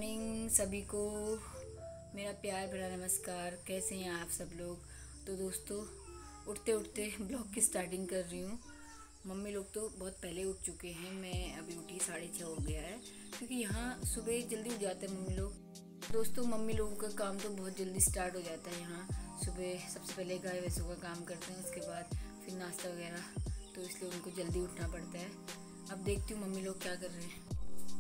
Morning सभी को मेरा प्यार भरा नमस्कार। कैसे हैं आप सब लोग। तो दोस्तों उठते उठते ब्लॉग की स्टार्टिंग कर रही हूँ। मम्मी लोग तो बहुत पहले उठ चुके हैं, मैं अभी उठी 6:30 हो गया है, क्योंकि यहाँ सुबह जल्दी उठ जाते हैं मम्मी लोग। दोस्तों मम्मी लोगों का काम तो बहुत जल्दी स्टार्ट हो जाता है। यहाँ सुबह सबसे पहले गाय भैंसों का काम करते हैं, उसके बाद फिर नाश्ता वगैरह, तो इसलिए उनको जल्दी उठना पड़ता है। अब देखती हूँ मम्मी लोग क्या कर रहे हैं।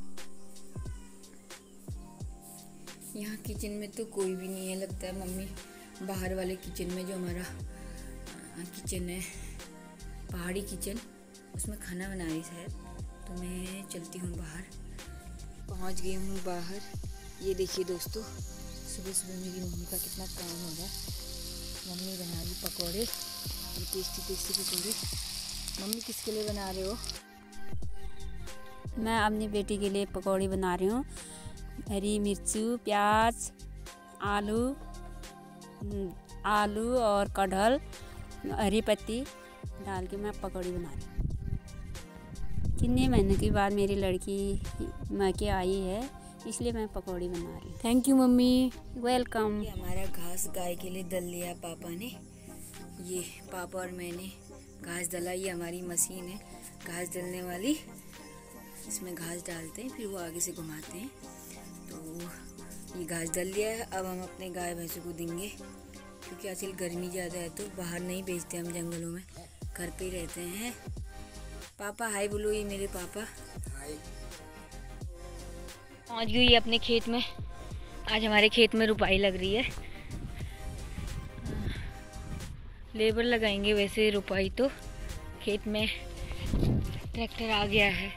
यहाँ किचन में तो कोई भी नहीं है, लगता है मम्मी बाहर वाले किचन में, जो हमारा किचन है पहाड़ी किचन, उसमें खाना बना रही शायद। तो मैं चलती हूँ बाहर। पहुँच गई हूँ बाहर। ये देखिए दोस्तों, सुबह सुबह मेरी मम्मी का कितना काम हो रहा है। मम्मी बना रही पकौड़े, ये टेस्टी टेस्टी पकौड़े। मम्मी किसके लिए बना रहे हो? मैं अपनी बेटी के लिए पकौड़ी बना रही हूँ। हरी मिर्ची, प्याज, आलू और कटहल, हरी पत्ती डाल के मैं पकौड़ी बना रही हूँ। कितने महीने के बाद मेरी लड़की मायके आई है, इसलिए मैं पकौड़ी बना रही हूँ। Thank you mummy, welcome. हमारा घास गाय के लिए दल लिया पापा ने। ये पापा और मैंने घास डला। ये हमारी मशीन है घास डलने वाली, इसमें घास डालते हैं, फिर वो आगे से घुमाते हैं। तो ये घास डल लिया है। अब हम अपने गाय भैंसों को देंगे, क्योंकि आजकल गर्मी ज़्यादा है, तो बाहर नहीं बेचते हम जंगलों में, घर पे ही रहते हैं। पापा हाय बोलो, ये मेरे पापा। पहुँच गई अपने खेत में। आज हमारे खेत में रुपाई लग रही है। लेबर लगाएंगे वैसे रुपाई, तो खेत में ट्रैक्टर आ गया है।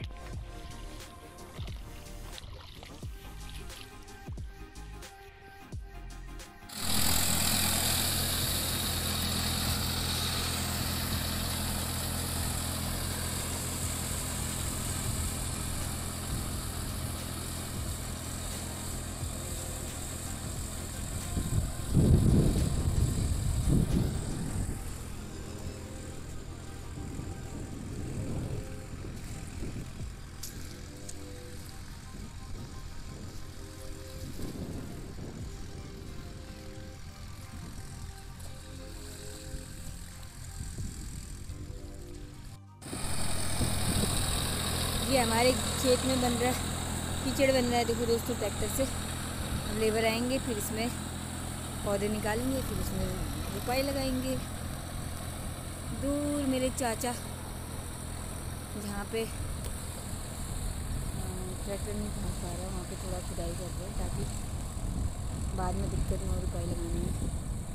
ये हमारे खेत में बन रहा है, कीचड़ बन रहा है। देखो दोस्तों, ट्रैक्टर से लेबर आएंगे, फिर इसमें पौधे निकालेंगे, फिर इसमें रुपाई लगाएंगे। दूर मेरे चाचा, जहाँ पे ट्रैक्टर नहीं पहुँच पा रहा, वहाँ पे थोड़ा खुदाई कर रहे हैं, ताकि बाद में दिक्कत न हो रुपाई लगाने में।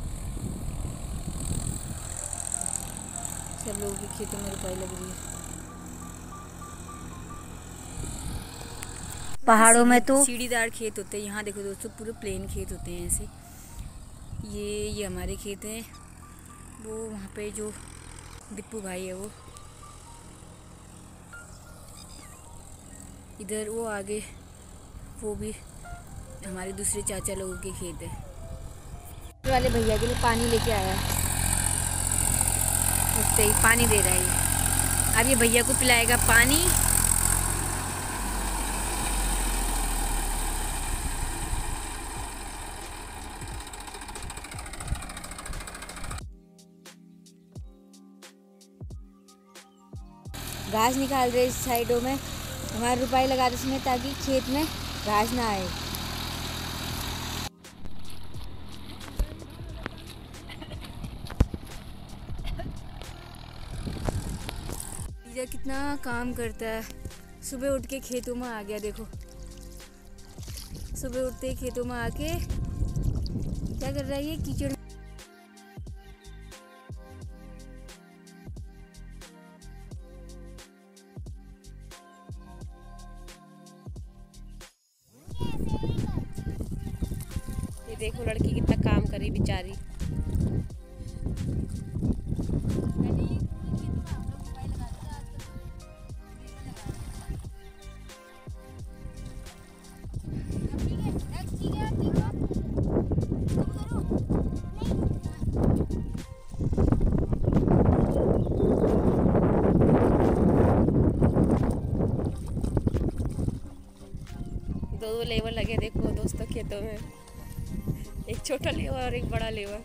सब लोगों के खेतों में रुपाई लग रही है। पहाड़ों में तो सीढ़ीदार खेत होते हैं। यहाँ देखो दोस्तों, पूरे प्लेन खेत होते हैं ऐसे। ये हमारे खेत हैं। वो वहाँ पे जो दीपू भाई है, वो इधर, वो आगे, वो भी हमारे दूसरे चाचा लोगों के खेत है। वाले भैया के लिए पानी लेके आया है, उससे ही पानी दे रहा है। अब ये भैया को पिलाएगा पानी। घास निकाल रहे इस साइडों में, हमारे रुपाई लगा दे इसमें, ताकि खेत में घास ना आए। ये कितना काम करता है। सुबह उठ के खेतों में आ गया। देखो सुबह उठते ही खेतों में आके क्या कर रहा है, ये कीचड़। ये देखो लड़की कितना काम करी बेचारी। दो लेबर लगे देखो दोस्तों खेतों में, एक छोटा लेबर और एक बड़ा लेबर।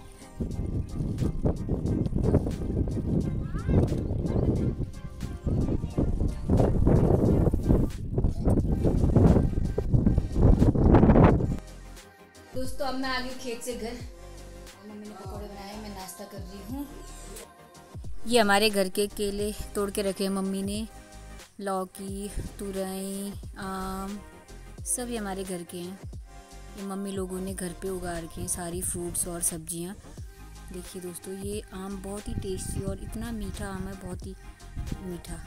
दोस्तों अब मैं आ गई खेत से घर, मम्मी ने पकौड़े बनाए, मैं नाश्ता कर रही हूँ। ये हमारे घर के केले तोड़ के रखे हैं मम्मी ने, लौकी, तुरई, आम सब ये हमारे घर के हैं। ये मम्मी लोगों ने घर पे उगा रखे हैं सारी फ्रूट्स और सब्जियाँ। देखिए दोस्तों ये आम बहुत ही टेस्टी और इतना मीठा आम है, बहुत ही मीठा।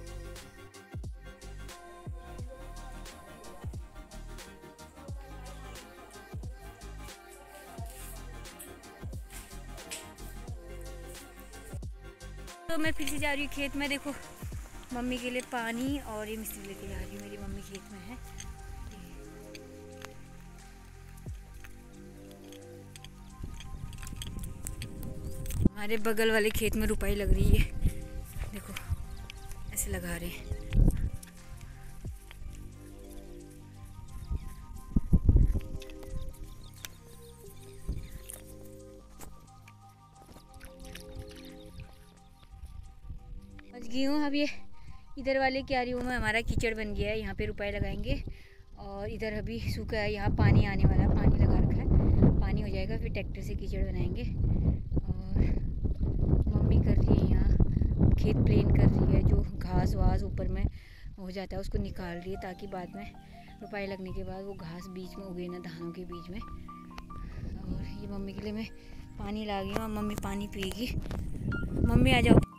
तो मैं फिर से जा रही हूँ खेत में। देखो मम्मी के लिए पानी और ये मिस्त्री लेके जा रही हूँ, मेरी मम्मी खेत में है। हमारे बगल वाले खेत में रुपाई लग रही है, देखो ऐसे लगा रहे हैं। बच गई हूँ। अब ये इधर वाले क्यारियों में हमारा कीचड़ बन गया है, यहाँ पे रुपाई लगाएंगे। और इधर अभी सूखा है, यहाँ पानी आने वाला है, पानी लगा रखा है, पानी हो जाएगा फिर ट्रैक्टर से कीचड़ बनाएंगे। और मम्मी कर रही है यहाँ खेत प्लेन कर रही है, जो घास वास ऊपर में हो जाता है उसको निकाल रही है, ताकि बाद में रुपाई लगने के बाद वो घास बीच में उगे ना, धानों के बीच में। और ये मम्मी के लिए मैं पानी ला गई हूँ, मम्मी पानी पिएगी। मम्मी आ जाओ।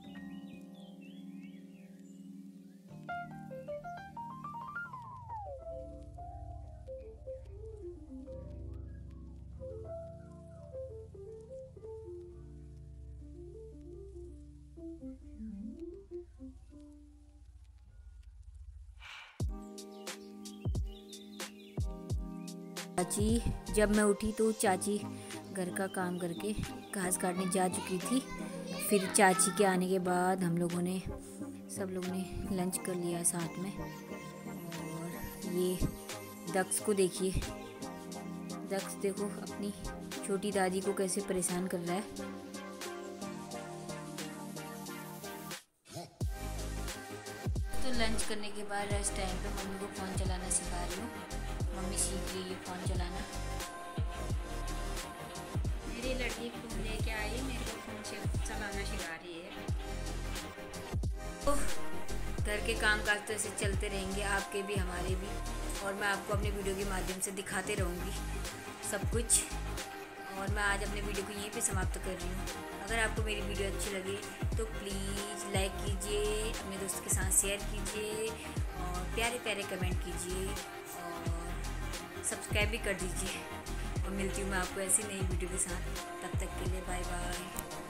चाची जब मैं उठी तो चाची घर का काम करके घास काटने जा चुकी थी। फिर चाची के आने के बाद हम लोगों ने सब लोगों ने लंच कर लिया साथ में। और ये दक्ष को देखिए, दक्ष देखो अपनी छोटी दादी को कैसे परेशान कर रहा है। तो लंच करने के बाद रेस्ट टाइम पे मम्मी को फ़ोन चलाना सिखा रही हूँ। मम्मी सीख रही है फ़ोन चलाना। मेरी लड़की फ़ोन लेके आई, मेरे को फ़ोन से चलाना सिखा रही है। तो घर के काम काज तो ऐसे चलते रहेंगे, आपके भी हमारे भी, और मैं आपको अपने वीडियो के माध्यम से दिखाते रहूँगी सब कुछ। और मैं आज अपने वीडियो को यहीं पे समाप्त कर रही हूँ। अगर आपको मेरी वीडियो अच्छी लगे तो प्लीज़ लाइक कीजिए, अपने दोस्त के साथ शेयर कीजिए और प्यारे प्यारे कमेंट कीजिए और सब्सक्राइब भी कर दीजिए। और मिलती हूँ मैं आपको ऐसी नई वीडियो के साथ, तब तक के लिए बाय बाय।